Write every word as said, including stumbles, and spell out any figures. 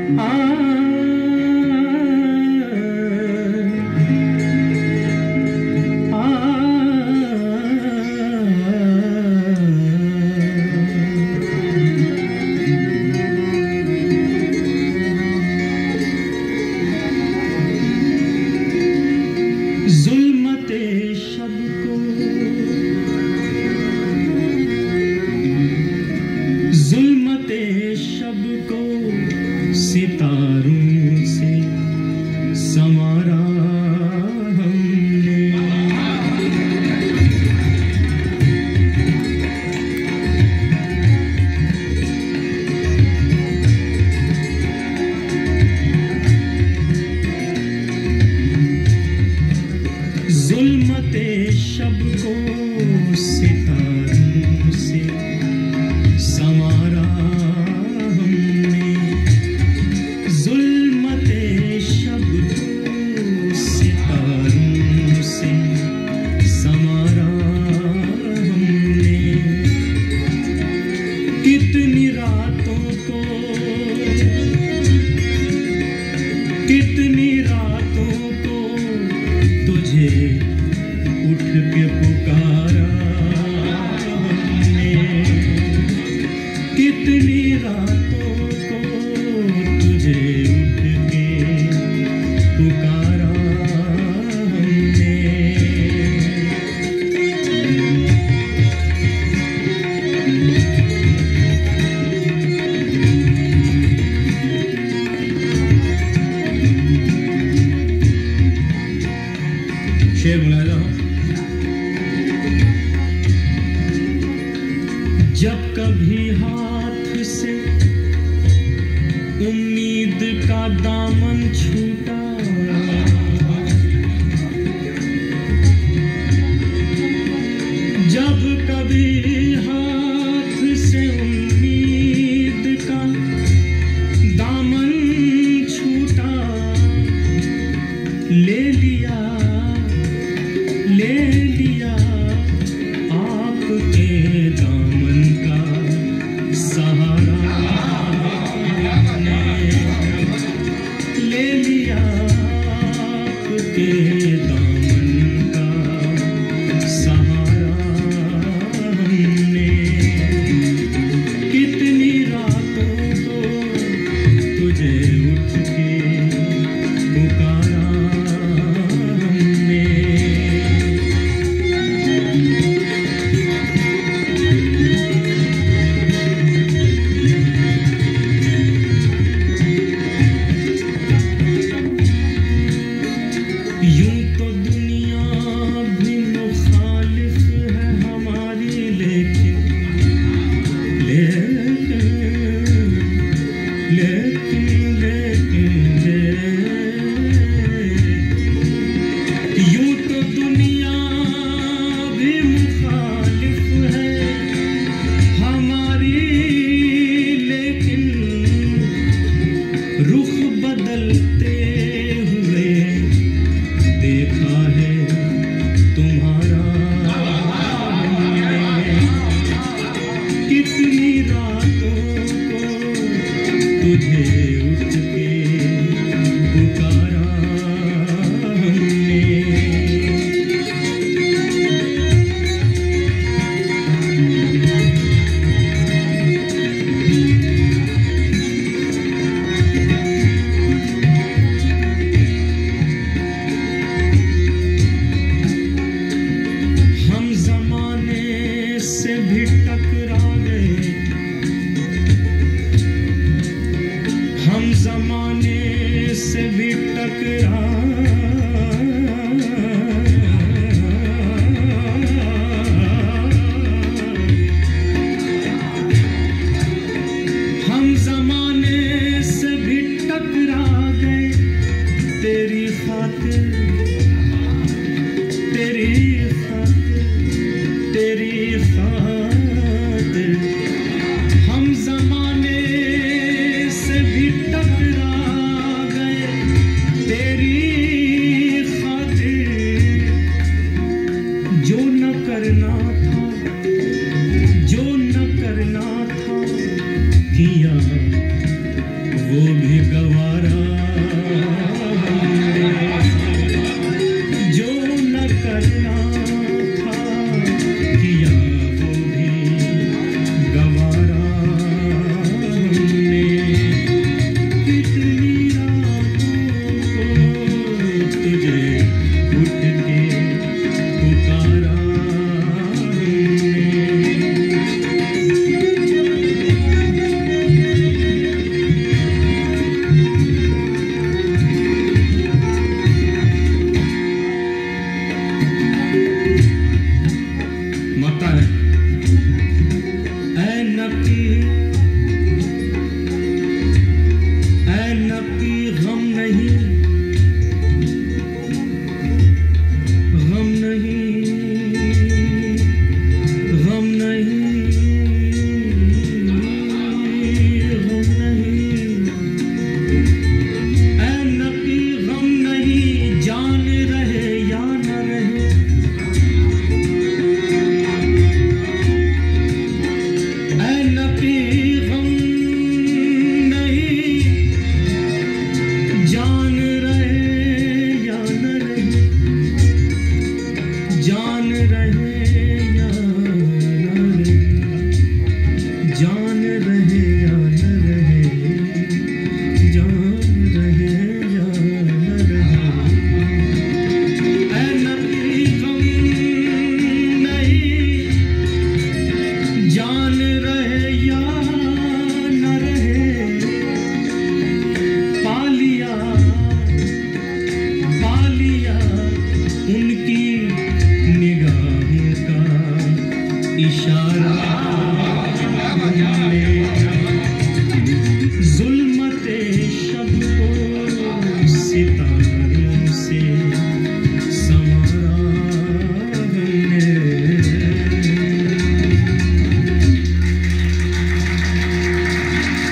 सितारों से संवारा हमने। जुल्मते शब को सितारों से संवारा हमने। जुल्मते शब को सितारों से संवारा हमने। कितनी रातों को कितनी रातों को तुझे उठ के पुकारा हमने। कितनी रातों को तुझे उठ के पुकारा हमने। शेर बुलाया जाओ। जब कभी हाथ से उम्मीद का दामन छूटा, जब कभी हाथ से उम्मीद का दामन छूटा, ले लिया ले लिया आपके दामन का सहारा हमने। ले लिया आपके दामन का सहारा हमने। कितनी रातों को तुझे उठ के पुकारा हमने। यूं तो दुनिया भी मुखालिफ है हमारी, लेकिन लेकिन लेकिन लेकिन यूं तो दुनिया भी मुखालिफ है हमारी, लेकिन रुख बदलते हुए देखा है तुम्हारा हमने। कितनी रातों को तुझे उठ के पुकारा हमने। हम जमाने से भी टकरा गए, हम जमाने से भी टकरा हम जमाने से भी टकरा गए। तेरी खातिर तेरी खातिर तेरी खातिर हम जमाने से भी टकरा भी गौ